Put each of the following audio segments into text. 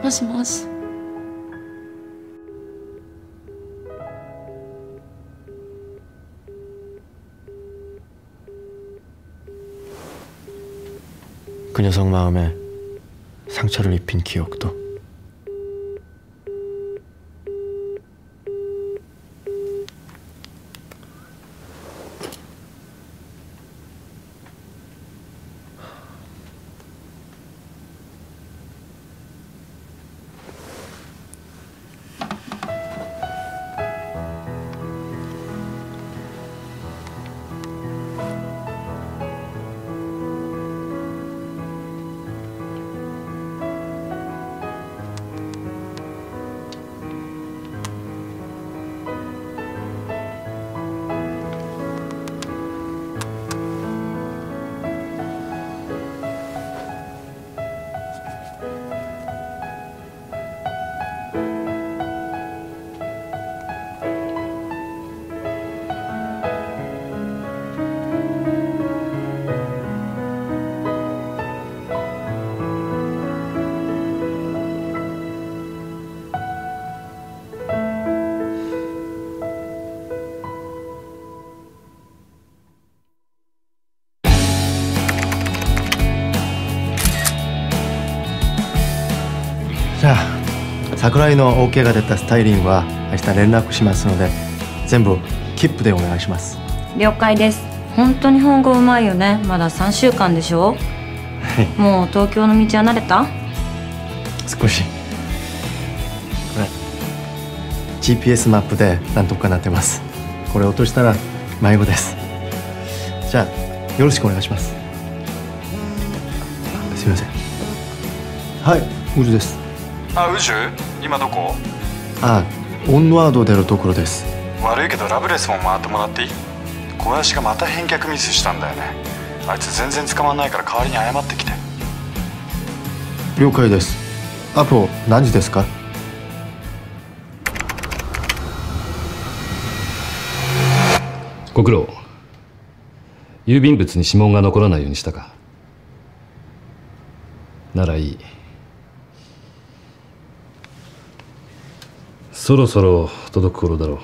もしもし。 그 녀석 마음에 상처를 입힌 기억도じゃあ桜井の OK が出たスタイリングは明日連絡しますので全部切符でお願いします。 了解です。本当に本語うまいよね。まだ3週間でしょ。もう東京の道は慣れた？ 少し。これ GPS マップでなんとかなってます。これ落としたら迷子です。じゃあよろしくお願いします。すみません。はい、宇治です。 あ、宇治？今どこ？ あ、オンワード出るところです。 悪いけどラブレスも回ってもらっていい？小林がまた返却ミスしたんだよね。あいつ全然捕まんないから代わりに謝ってきて。 了解です。あと何時ですか？ ご苦労。郵便物に指紋が残らないようにしたか？ならいい。そろそろ届く頃だろう。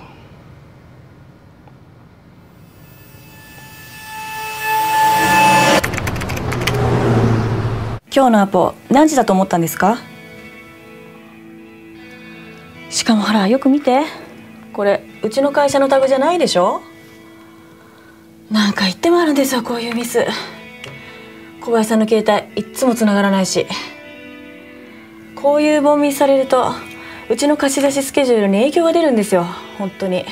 今日のアポ何時だと思ったんですか？しかもほらよく見て、これうちの会社のタグじゃないでしょ。なんか言ってもあるんですよ、こういうミス。小林さんの携帯いっつも繋がらないし、こういうボンミスされるとうちの貸し出しスケジュールに影響が出るんですよ、本当に。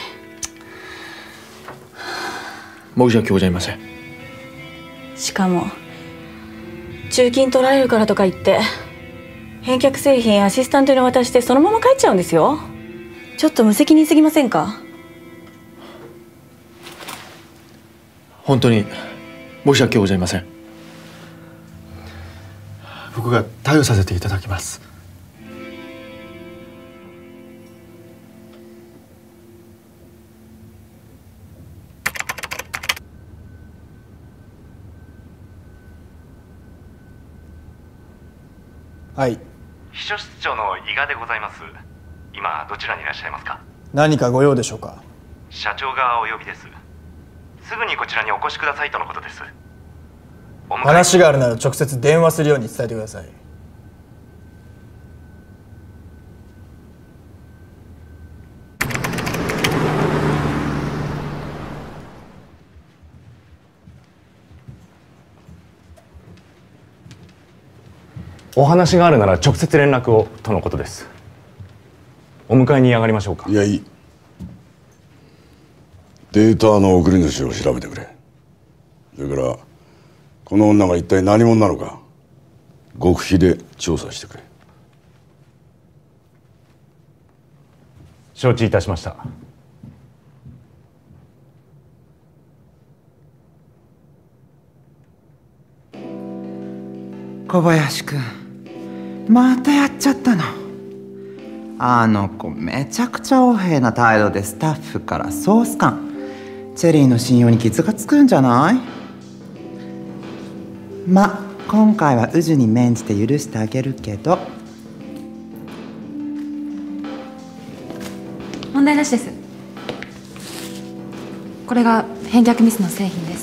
申し訳ございません。 しかも中金取られるからとか言って返却製品アシスタントに渡してそのまま帰っちゃうんですよ。ちょっと無責任すぎませんか？ 本当に申し訳ございません。僕が対応させていただきます。 はい。 秘書室長の伊賀でございます。今どちらにいらっしゃいますか？ 何かご用でしょうか？ 社長がお呼びです。すぐにこちらにお越しくださいとのことです。 話があるなら直接電話するように伝えてください。 お話があるなら直接連絡をとのことです。お迎えに上がりましょうか？ いや、いい。データの送り主を調べてくれ。それからこの女が一体何者なのか極秘で調査してくれ。 承知いたしました。 小林くん、またやっちゃったの。あの子めちゃくちゃ横柄な態度でスタッフからソース感。チェリーの信用に傷がつくんじゃない？ま、今回は宇治に免じて許してあげるけど、 話です。これが返却ミスの製品です。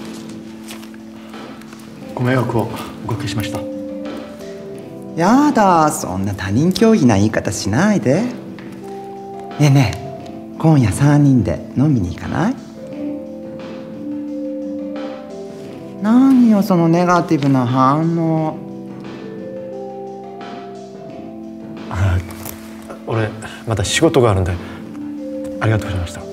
ご迷惑をおかけしました。 やだ、そんな他人行儀な言い方しないで。ねえねえ、今夜3人で飲みに行かない？何よそのネガティブな反応。 俺また仕事があるんで、ありがとうございました。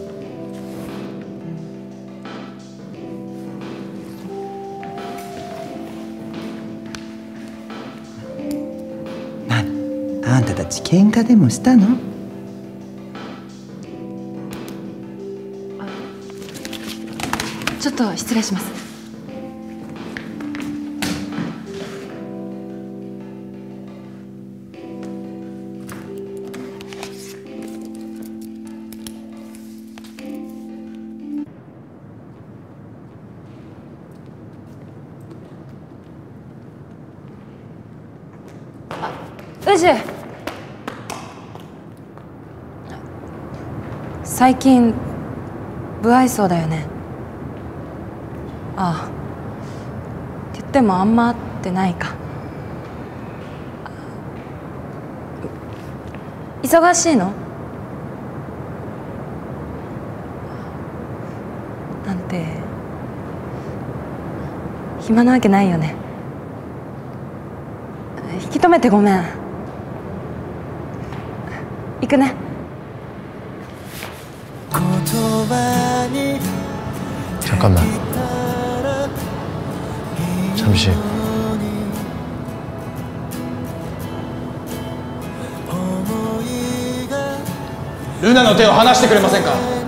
あんたたち喧嘩でもしたの？ ちょっと失礼します。 ウジ、最近不愛想だよね。ああ、って言ってもあんま会ってないか。忙しいの？なんて暇なわけないよね。引き止めてごめん。行くね。 잠깐만. 잠시. ルナの手を離してくれませんか？